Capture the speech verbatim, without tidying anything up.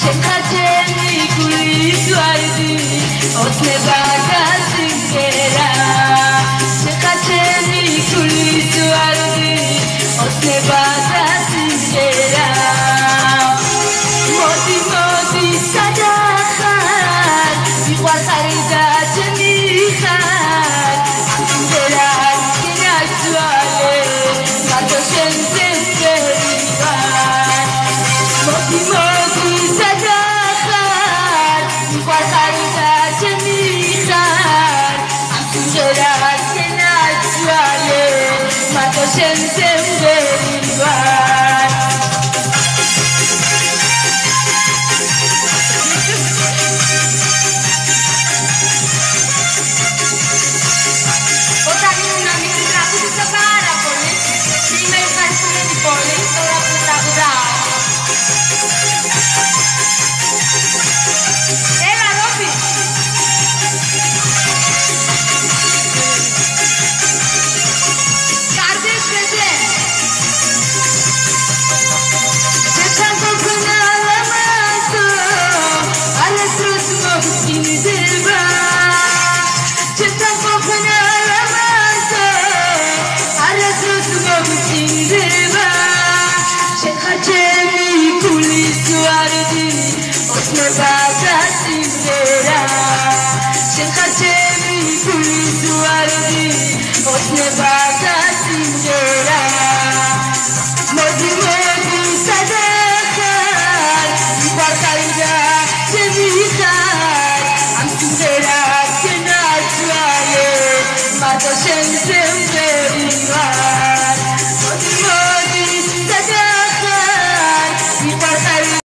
შეხაჩენი გულის ვარდი ოცნება გასიმღერა შეხაჩენი გულის ვარდი ოცნება გასიმღერა მოდი მოდი სადახარ მიყვარხარი და ჩემი ხარ სიმღერა გინაცვალე მარტო შენზე ვერივარ მოდი მოდი სადახარ მიყვარხარი და ჩემი ხარ სიმღერა გინაცვალე მარტო შენზე ვერივარ Bye.